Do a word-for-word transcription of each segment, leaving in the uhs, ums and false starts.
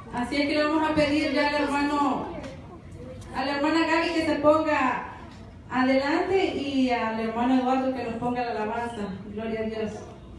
Así es que le vamos a pedir ya al hermano, a la hermana Gaby que se ponga adelante y al hermano Eduardo que nos ponga la alabanza. Gloria a Dios.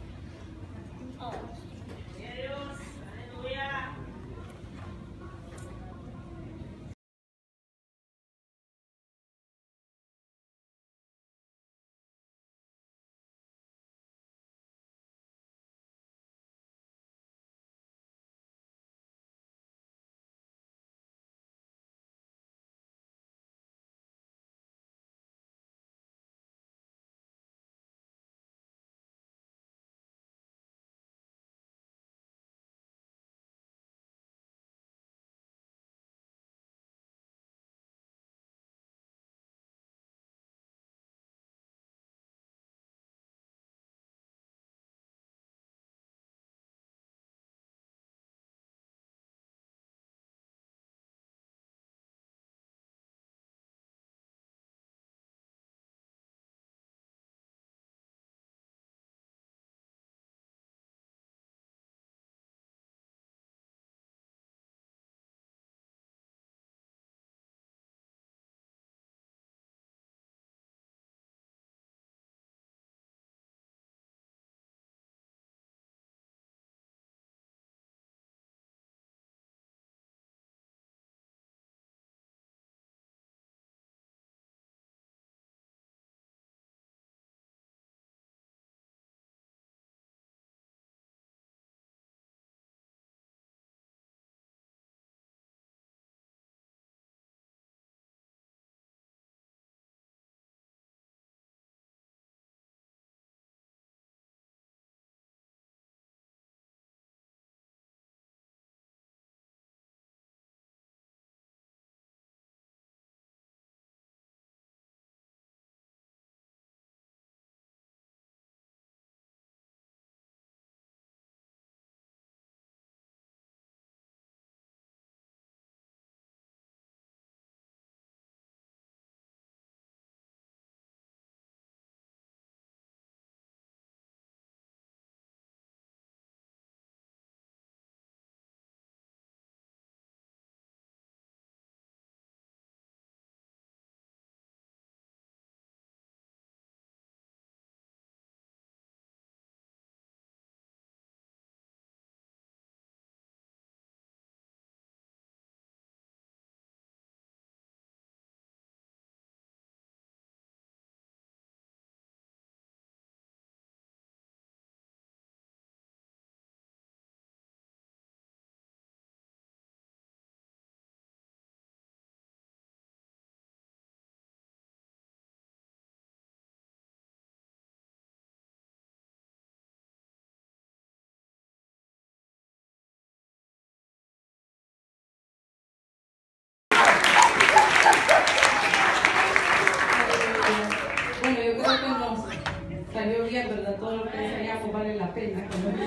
Bueno, yo creo que nos salió bien, ¿verdad? Todo lo que enseñamos vale la pena.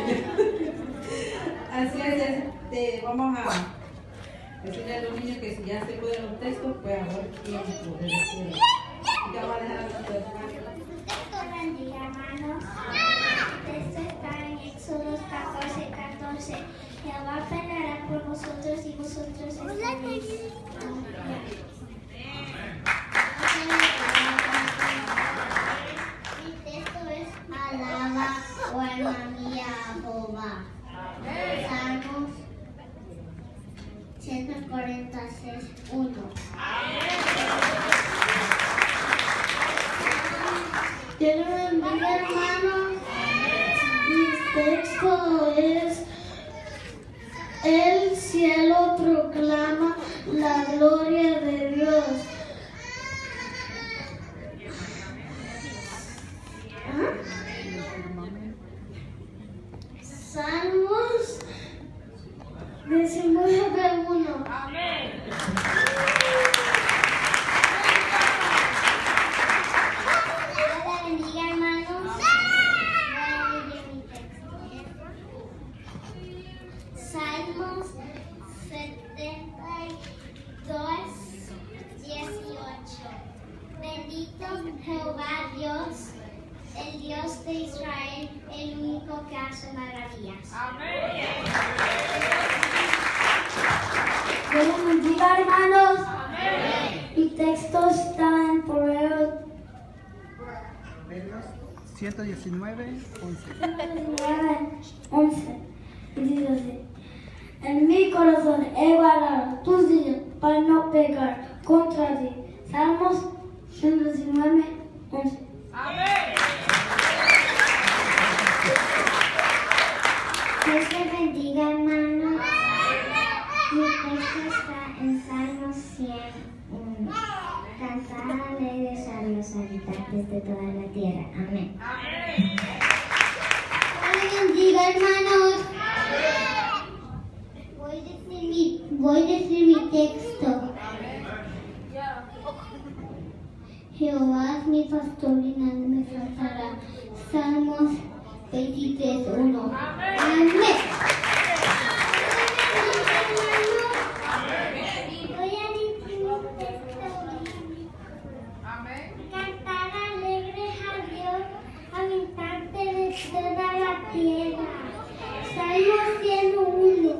Así es, este, vamos a decirle a los niños que si ya se pueden los textos, pues ahora tiempo de decirlo. Ya va a dejar la hermanos. El texto está en Éxodo catorce, catorce. Jehová peleará por vosotros y vosotros estaréis. Mi texto es alaba o alma mía a Jehová. Salmos ciento cuarenta y seis, uno. Dios los bendiga, hermanos. Mi texto es: el cielo proclama la gloria de Dios. ¿Ah? Salmos diecinueve, uno. Amén. Salmos setenta y dos, dieciocho. Bendito Jehová Dios, el Dios de Israel, el único que hace maravillas. Amén. Dios les bendiga, hermanos. Amén. Mi texto está en Proverbios ciento diecinueve, once. once. Y dice así: en mi corazón he guardado tus dichos para no pecar contra ti. Salmos ciento diecinueve, once. Amén. Dios te bendiga, hermano. Mi texto está en Salmos cien uno. Cantad alegres a los habitantes de toda la tierra. Amén. Dios les bendiga, hermanos. Voy a decir mi, voy a decir mi texto. Jehová es mi pastor y nada me faltará. Salmos veintitrés, uno. Amén. Voy a decir mi texto. Cantar alegres a Dios, habitantes de toda la tierra. Salmos cien uno.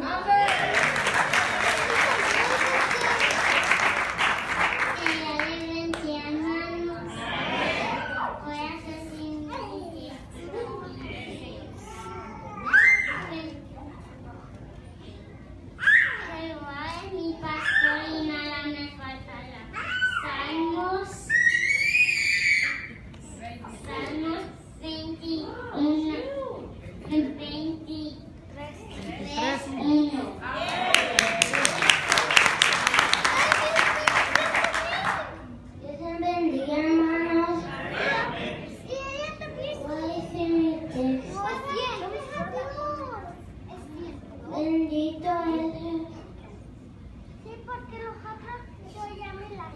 Bendito es Dios. Sí, porque los otros yo ya me la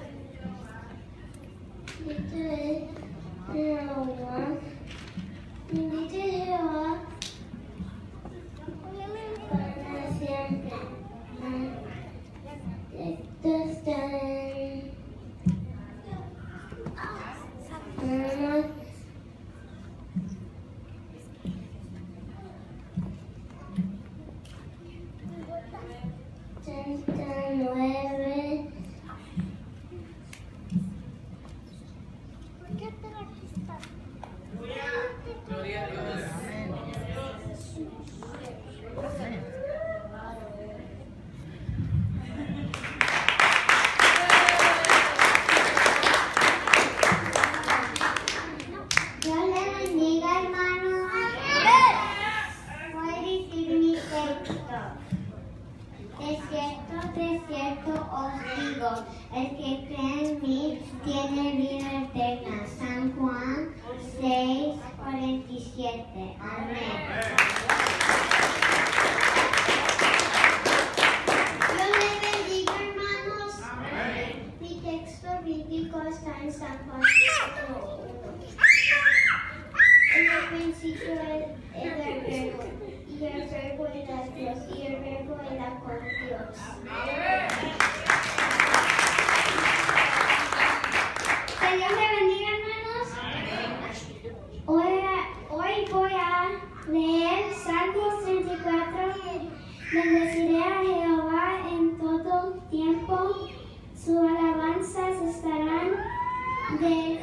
Bendito es Jehová. Bendito es Jehová para siempre. Esto está en Salmos treinta y nueve. ¿Por qué te la quitas? Gloria a Dios. Dios le bendiga, hermano. Voy a decir mi texto. De cierto, de cierto os digo, el que cree en mí tiene vida eterna. San Juan seis, cuarenta y siete. Amén. Dios les bendiga, hermanos. Mi texto bíblico está en San Juan cuatro uno. En el principio era el verbo, y el verbo era Dios, y el verbo era con Dios. Que Dios le bendiga, hermanos. Hoy, hoy voy a leer Salmos treinta y cuatro. Bendeciré a Jehová en todo tiempo, sus alabanzas estarán de